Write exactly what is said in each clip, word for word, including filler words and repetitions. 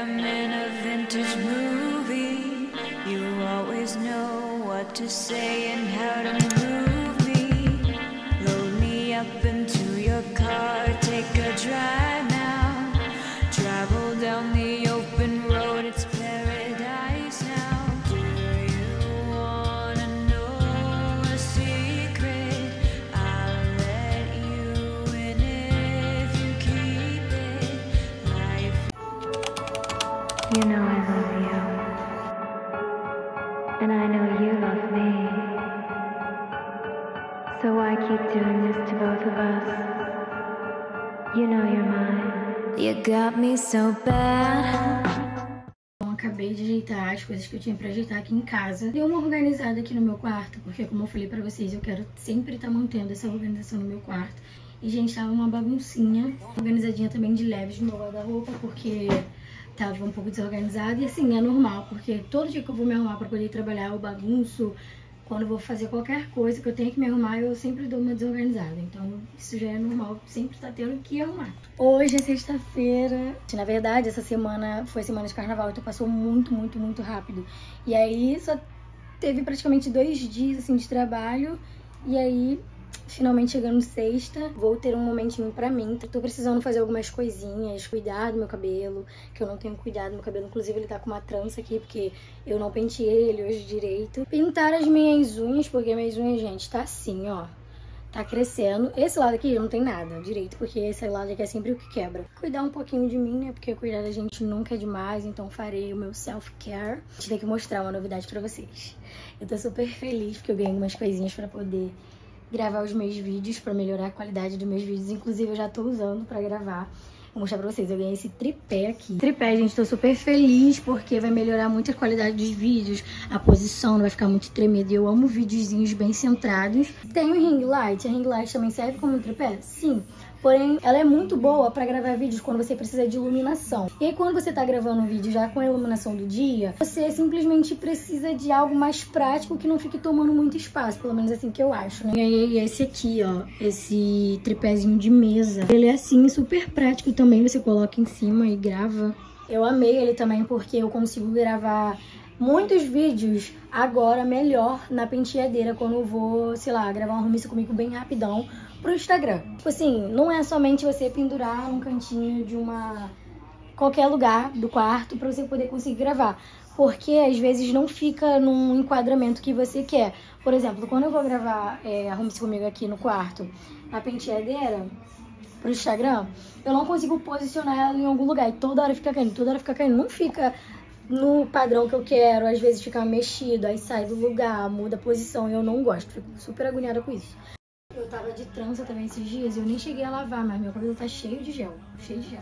I'm in a vintage movie. You always know what to say and how to move me. Load me up into your car, take a drive now. Travel down the open road, it's paradise now. Do you wanna know a secret? I'll let you in if you keep it. Life. You know I love you, and I know you love me. So why keep doing this to both of us? You know you're mine. You got me so bad. Bom, acabei de ajeitar as coisas que eu tinha pra ajeitar aqui em casa. Dei uma organizada aqui no meu quarto, porque como eu falei pra vocês, eu quero sempre estar mantendo essa organização no meu quarto. E, gente, tava uma baguncinha, organizadinha também de leves no meu guarda-roupa, porque tava um pouco desorganizado. E assim, é normal, porque todo dia que eu vou me arrumar pra poder trabalhar, eu bagunço. Quando eu vou fazer qualquer coisa que eu tenho que me arrumar, eu sempre dou uma desorganizada. Então, isso já é normal, sempre tá tendo que arrumar. Hoje é sexta-feira. Na verdade, essa semana foi semana de carnaval, então passou muito, muito, muito rápido. E aí, só teve praticamente dois dias, assim, de trabalho. E aí, finalmente chegando sexta, vou ter um momentinho pra mim. Tô precisando fazer algumas coisinhas, cuidar do meu cabelo, que eu não tenho cuidado do meu cabelo. Inclusive, ele tá com uma trança aqui, porque eu não penteei ele hoje direito. Pintar as minhas unhas, porque minhas unhas, gente, tá assim, ó. Tá crescendo. Esse lado aqui não tem nada direito, porque esse lado aqui é sempre o que quebra. Cuidar um pouquinho de mim, né? Porque cuidar da gente nunca é demais, então farei o meu self-care. A gente tem que mostrar uma novidade pra vocês. Eu tô super feliz, porque eu ganhei algumas coisinhas pra poder gravar os meus vídeos, pra melhorar a qualidade dos meus vídeos. Inclusive, eu já tô usando pra gravar. Vou mostrar pra vocês, eu ganhei esse tripé aqui. Tripé, gente, tô super feliz, porque vai melhorar muito a qualidade dos vídeos. A posição não vai ficar muito tremida. E eu amo videozinhos bem centrados. Tem o ring light. A ring light também serve como um tripé? Sim. Porém, ela é muito boa pra gravar vídeos quando você precisa de iluminação. E aí, quando você tá gravando um vídeo já com a iluminação do dia, você simplesmente precisa de algo mais prático que não fique tomando muito espaço. Pelo menos assim que eu acho, né? E aí, esse aqui, ó, esse tripézinho de mesa. Ele é assim, super prático também. Você coloca em cima e grava. Eu amei ele também porque eu consigo gravar muitos vídeos agora melhor na penteadeira, quando eu vou, sei lá, gravar um Rumissa comigo bem rapidão pro Instagram. Tipo assim, não é somente você pendurar num cantinho de uma qualquer lugar do quarto pra você poder conseguir gravar, porque às vezes não fica num enquadramento que você quer. Por exemplo, quando eu vou gravar é, a Rumissa comigo aqui no quarto, a penteadeira pro Instagram, eu não consigo posicionar ela em algum lugar e toda hora fica caindo, toda hora fica caindo, não fica no padrão que eu quero, às vezes fica mexido, aí sai do lugar, muda a posição e eu não gosto, fico super agoniada com isso. Eu tava de trança também esses dias e eu nem cheguei a lavar, mas meu cabelo tá cheio de gel, cheio de gel.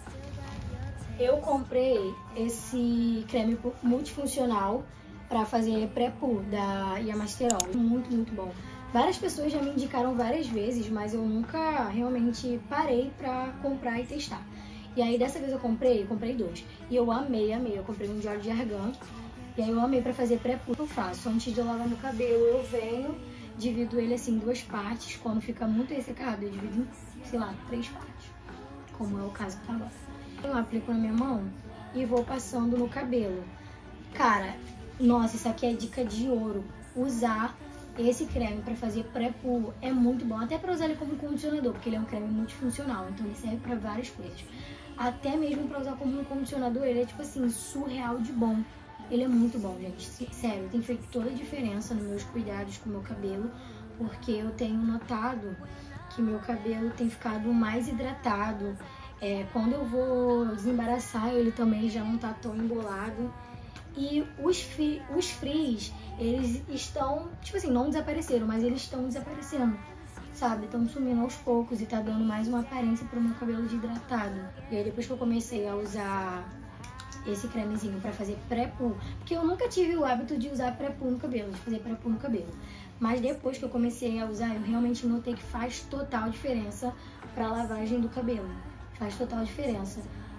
Eu comprei esse creme multifuncional pra fazer pré-poo da Yamasterol, muito, muito bom. Várias pessoas já me indicaram várias vezes, mas eu nunca realmente parei pra comprar e testar. E aí dessa vez eu comprei, eu comprei dois. E eu amei, amei. Eu comprei um de óleo de argan. E aí eu amei pra fazer pré-poo. Eu faço, antes de eu lavar meu cabelo, eu venho, divido ele assim em duas partes. Quando fica muito ressecado, eu divido em, sei lá, três partes. Como é o caso que tá agora. Eu aplico na minha mão e vou passando no cabelo. Cara, nossa, isso aqui é dica de ouro. Usar esse creme pra fazer pré-poo é muito bom. Até pra usar ele como condicionador, porque ele é um creme multifuncional. Então ele serve pra várias coisas. Até mesmo pra usar como um condicionador, ele é tipo assim, surreal de bom. Ele é muito bom, gente. Sério, tem feito toda a diferença nos meus cuidados com o meu cabelo, porque eu tenho notado que meu cabelo tem ficado mais hidratado. É, quando eu vou desembaraçar, ele também já não tá tão embolado. E os, fi, os frizz, eles estão, tipo assim, não desapareceram, mas eles estão desaparecendo, sabe? Estão sumindo aos poucos e tá dando mais uma aparência pro meu cabelo de hidratado. E aí depois que eu comecei a usar esse cremezinho pra fazer pré-poo, porque eu nunca tive o hábito de usar pré-poo no cabelo, de fazer pré-poo no cabelo. Mas depois que eu comecei a usar, eu realmente notei que faz total diferença pra lavagem do cabelo. Faz total diferença.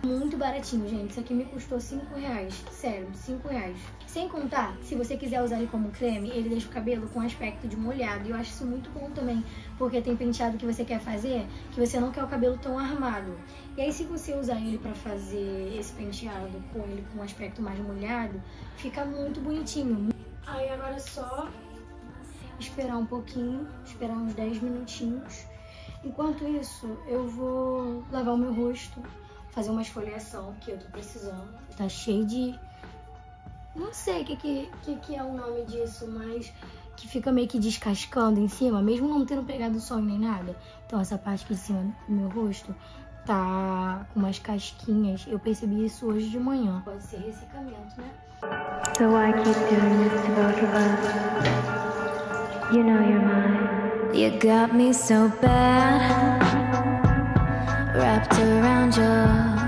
Muito baratinho, gente. Isso aqui me custou cinco reais. Sério, cinco reais. Sem contar, se você quiser usar ele como creme, ele deixa o cabelo com aspecto de molhado. E eu acho isso muito bom também, porque tem penteado que você quer fazer, que você não quer o cabelo tão armado. E aí, se você usar ele pra fazer esse penteado com ele com um aspecto mais molhado, fica muito bonitinho. Aí agora é só esperar um pouquinho, esperar uns dez minutinhos. Enquanto isso, eu vou lavar o meu rosto, fazer uma esfoliação que eu tô precisando. Tá cheio de... não sei o que, que, que, que é o nome disso, mas que fica meio que descascando em cima, mesmo não tendo pegado sol nem nada. Então essa parte aqui de cima do meu rosto tá com umas casquinhas. Eu percebi isso hoje de manhã. Pode ser ressecamento, né? So I keep doing this to both of us. You know you're mine. You got me so bad, wrapped around your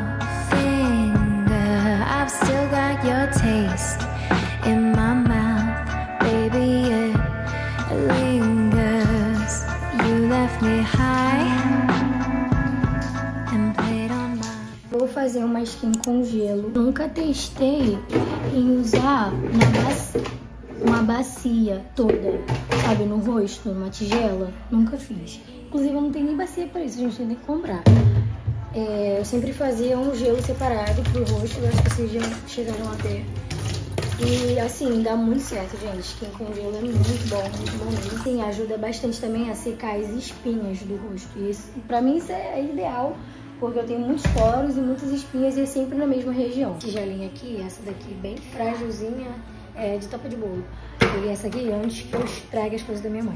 finger. I've still got your taste in my mouth, baby, it lingers. You left me high and played on my... Vou fazer uma skin com gelo. Nunca testei em usar na bacia. Uma bacia toda, sabe, no rosto, numa tigela. Nunca fiz. Inclusive, eu não tenho nem bacia pra isso, a gente tem que comprar. É, eu sempre fazia um gelo separado pro rosto, eu acho que vocês já chegaram a ver. E, assim, dá muito certo, gente. Skin com gelo é muito bom, muito bom mesmo. Sim, ajuda bastante também a secar as espinhas do rosto. E isso, pra mim, isso é ideal, porque eu tenho muitos poros e muitas espinhas e é sempre na mesma região. Essa tigelinha aqui, essa daqui bem frágilzinha, é de tampa de bolo. Peguei essa aqui antes que eu estrague as coisas da minha mãe.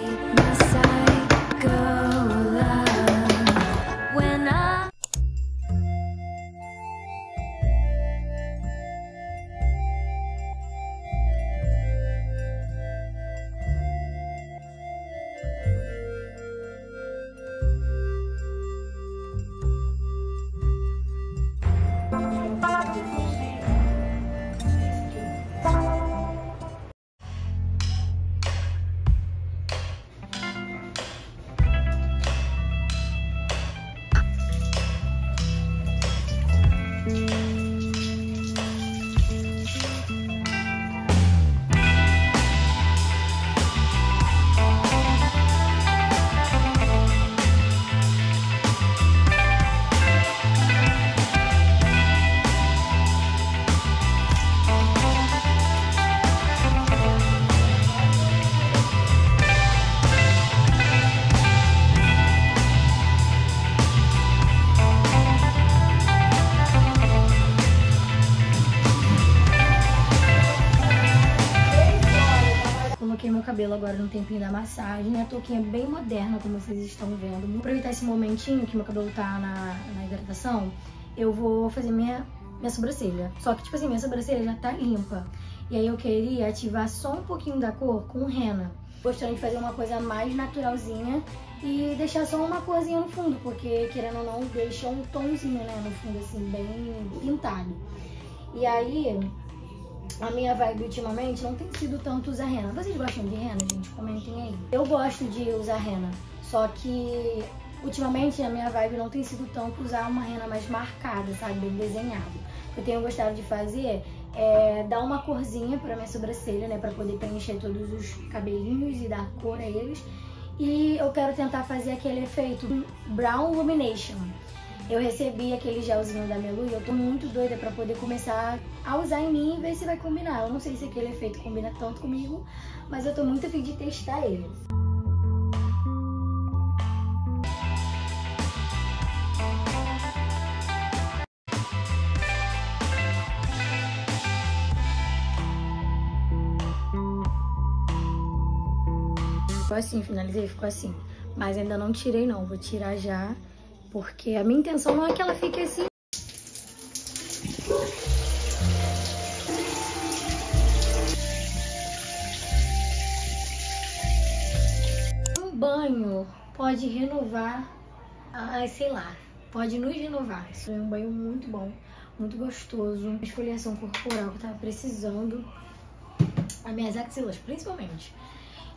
Meu cabelo agora no tempinho da massagem, minha touquinha bem moderna, como vocês estão vendo. Vou aproveitar esse momentinho que meu cabelo tá na, na hidratação, eu vou fazer minha, minha sobrancelha. Só que, tipo assim, minha sobrancelha já tá limpa. E aí eu queria ativar só um pouquinho da cor com henna. Gostando de fazer uma coisa mais naturalzinha e deixar só uma corzinha no fundo, porque, querendo ou não, deixa um tomzinho, né, no fundo, assim, bem pintado. E aí... a minha vibe ultimamente não tem sido tanto usar henna. Vocês gostam de henna, gente? Comentem aí. Eu gosto de usar henna, só que ultimamente a minha vibe não tem sido tanto usar uma henna mais marcada, sabe? Bem desenhada. O que eu tenho gostado de fazer é dar uma corzinha pra minha sobrancelha, né? Pra poder preencher todos os cabelinhos e dar cor a eles. E eu quero tentar fazer aquele efeito Brown Illumination. Eu recebi aquele gelzinho da Melu e eu tô muito doida pra poder começar a usar em mim e ver se vai combinar. Eu não sei se aquele efeito combina tanto comigo, mas eu tô muito a fim de testar ele. Ficou assim, finalizei, ficou assim. Mas ainda não tirei não, vou tirar já. Porque a minha intenção não é que ela fique assim. Um banho pode renovar, ah, sei lá, pode nos renovar. Isso é um banho muito bom, muito gostoso. Esfoliação corporal que eu tava precisando. As minhas axilas, principalmente.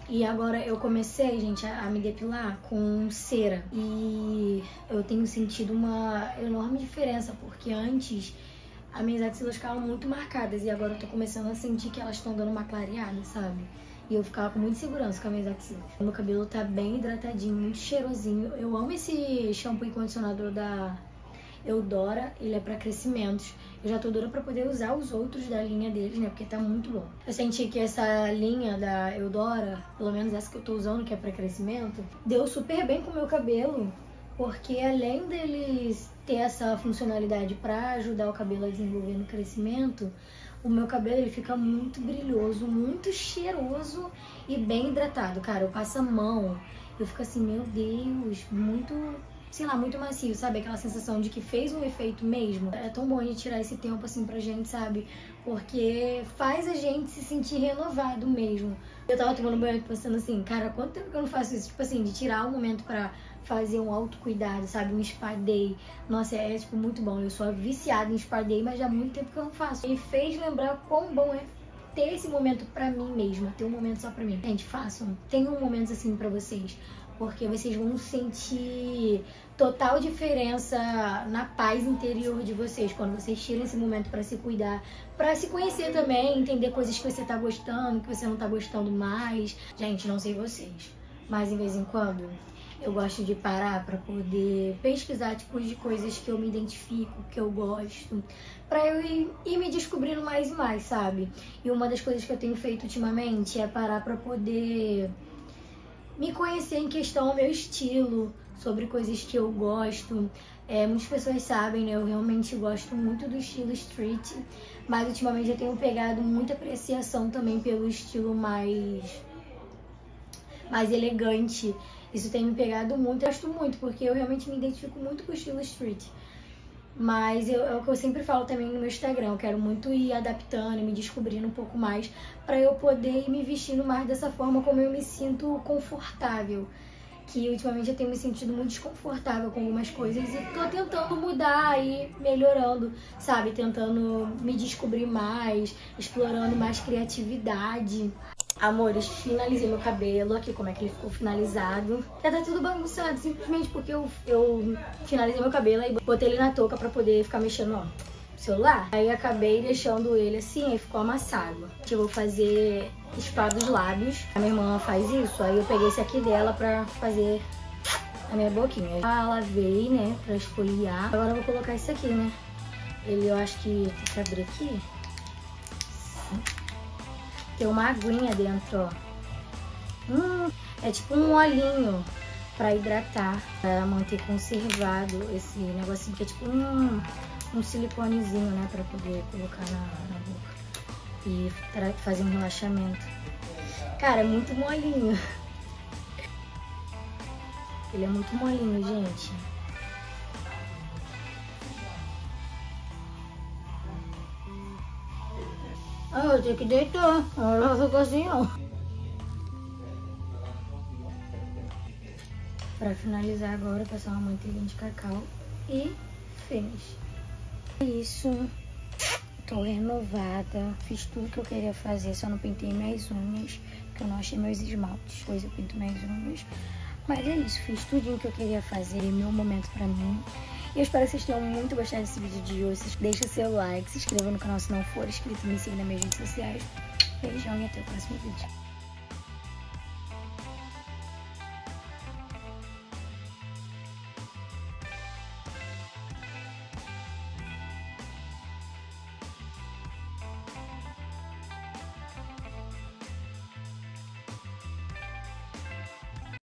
E agora eu comecei, gente, a, a me depilar com cera. E eu tenho sentido uma enorme diferença, porque antes as minhas axilas ficavam muito marcadas e agora eu tô começando a sentir que elas estão dando uma clareada, sabe? E eu ficava com muita segurança com as minhas axilas. Meu cabelo tá bem hidratadinho, muito cheirosinho. Eu amo esse shampoo e condicionador da Eudora, ele é pra crescimentos. Eu já tô doida pra poder usar os outros da linha deles, né? Porque tá muito bom. Eu senti que essa linha da Eudora, pelo menos essa que eu tô usando, que é pra crescimento, deu super bem com o meu cabelo. Porque além deles ter essa funcionalidade pra ajudar o cabelo a desenvolver no crescimento, o meu cabelo ele fica muito brilhoso, muito cheiroso e bem hidratado. Cara, eu passo a mão, eu fico assim, meu Deus, muito... sei lá, muito macio, sabe? Aquela sensação de que fez um efeito mesmo. É tão bom de tirar esse tempo assim pra gente, sabe? Porque faz a gente se sentir renovado mesmo. Eu tava tomando banho pensando assim, cara, quanto tempo que eu não faço isso? Tipo assim, de tirar um momento pra fazer um autocuidado, sabe? Um spa day. Nossa, é, tipo, muito bom. Eu sou viciada em spa day, mas já há muito tempo que eu não faço. E fez lembrar quão bom é ter esse momento pra mim mesma, ter um momento só pra mim. Gente, façam. Tenham momentos assim pra vocês. Porque vocês vão sentir total diferença na paz interior de vocês quando vocês tiram esse momento pra se cuidar, pra se conhecer também, entender coisas que você tá gostando, que você não tá gostando mais. Gente, não sei vocês, mas em vez em quando eu gosto de parar pra poder pesquisar tipos de coisas que eu me identifico, que eu gosto, pra eu ir, ir me descobrindo mais e mais, sabe? E uma das coisas que eu tenho feito ultimamente é parar pra poder me conhecer em questão ao meu estilo, sobre coisas que eu gosto. É, muitas pessoas sabem, né? Eu realmente gosto muito do estilo street, mas ultimamente eu tenho pegado muita apreciação também pelo estilo mais, mais elegante. Isso tem me pegado muito, eu gosto muito, porque eu realmente me identifico muito com o estilo street. Mas eu, é o que eu sempre falo também no meu Instagram, eu quero muito ir adaptando e me descobrindo um pouco mais pra eu poder ir me vestindo mais dessa forma como eu me sinto confortável. Que ultimamente eu tenho me sentido muito desconfortável com algumas coisas e tô tentando mudar e melhorando, sabe? Tentando me descobrir mais, explorando mais criatividade. Amores, finalizei meu cabelo, aqui como é que ele ficou finalizado. Já tá tudo bagunçado, simplesmente porque eu, eu finalizei meu cabelo e botei ele na touca pra poder ficar mexendo, ó, no celular. Aí acabei deixando ele assim, aí ficou amassado. Eu vou fazer spa dos lábios. A minha irmã faz isso, aí eu peguei esse aqui dela pra fazer a minha boquinha. Já lavei, né, pra esfoliar. Agora eu vou colocar isso aqui, né. Ele, eu acho que tem que abrir aqui. Tem uma aguinha dentro, ó. Hum, é tipo um olhinho pra hidratar, pra manter conservado esse negocinho, que é tipo um, um siliconezinho, né, pra poder colocar na, na boca e fazer um relaxamento. Cara, é muito molinho. Ele é muito molinho, gente. Ah, eu tenho que deitar. Ela ficou assim, ó. Pra finalizar agora, passar uma manteiguinha de cacau e finish. É isso. Tô renovada. Fiz tudo que eu queria fazer, só não pintei minhas unhas, porque eu não achei meus esmaltes. Depois eu pinto minhas unhas. Mas é isso, fiz tudo que eu queria fazer. Meu momento pra mim. E eu espero que vocês tenham muito gostado desse vídeo de hoje. Deixe o seu like, se inscreva no canal se não for inscrito, me siga nas minhas redes sociais. Beijão e até o próximo vídeo.